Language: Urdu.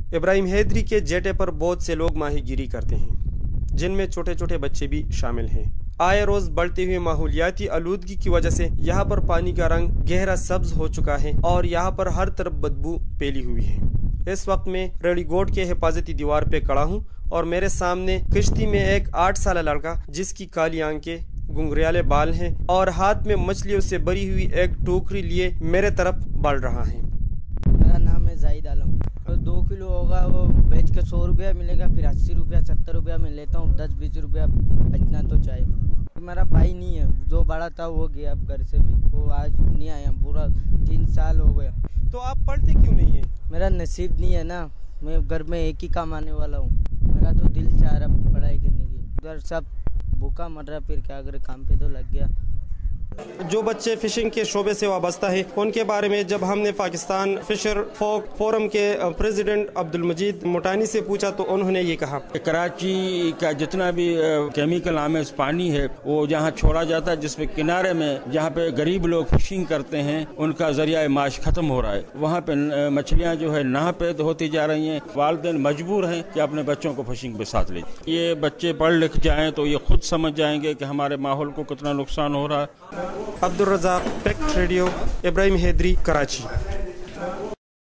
ابراہیم حیدری کے جیٹے پر بہت سے لوگ ماہی گیری کرتے ہیں، جن میں چھوٹے چھوٹے بچے بھی شامل ہیں۔ آئے روز بڑھتے ہوئے ماحولیاتی آلودگی کی وجہ سے یہاں پر پانی کا رنگ گہرا سبز ہو چکا ہے اور یہاں پر ہر طرف بدبو پھیلی ہوئی ہے۔ اس وقت میں ریڑی گوٹ کے حفاظتی دیوار پہ کھڑا ہوں اور میرے سامنے کشتی میں ایک 8 سالہ لڑکا جس کی کالی آنکھیں، گنگریالے بال ہیں اور ہاتھ میں مچھلیوں سے بھری ہوئی ایک ٹوکری لیے میرے طرف بڑھ رہا ہے۔ میرا نام ہے زاہد عالم، 2 کلو ہوگا، وہ بیچ کے 100 روپیہ ملے گا، پھر 80 روپیہ 70 روپیہ میں لیتا ہوں، 10-20 روپیہ بچنا تو چاہیے۔ میرا بھائی نہیں ہے، جو بڑا تھا وہ گیا اب گھر سے بھی، وہ آج نہیں آیا، پورا 3 سال ہو گیا۔ تو آپ پڑھتے کیوں نہیں ہیں؟ میرا نصیب نہیں ہے نا، میں گھر میں ایک ہی کام آنے والا ہوں، میرا تو دل چاہ رہا پڑھائی کرنے کی، ادھر سب بھوکا مر رہا، پھر کیا کرے، کام پہ تو لگ گیا۔ جو بچے فشنگ کے شعبے سے وابستہ ہیں ان کے بارے میں جب ہم نے پاکستان فشر فوک فورم کے پریزیڈنٹ عبدالمجید مٹانی سے پوچھا تو انہوں نے یہ کہا، کراچی کا جتنا بھی کیمیکل آمیز پانی ہے وہ جہاں چھوڑا جاتا ہے، جس پہ کنارے میں جہاں پہ غریب لوگ فشنگ کرتے ہیں ان کا ذریعہ معاش ختم ہو رہا ہے، وہاں پہ مچھلیاں جو ہے ناپید ہوتی جا رہی ہیں، والدین مجبور ہیں کہ اپنے بچوں کو فشنگ پہ ساتھ لیں۔ یہ بچے پڑھ لکھ جائیں تو یہ خود سمجھ جائیں گے کہ ہمارے ماحول کو کتنا نقصان ہو رہا ہے۔ عبدالرزاق، پیکٹ ریڈیو، ابراہیم حیدری، کراچی۔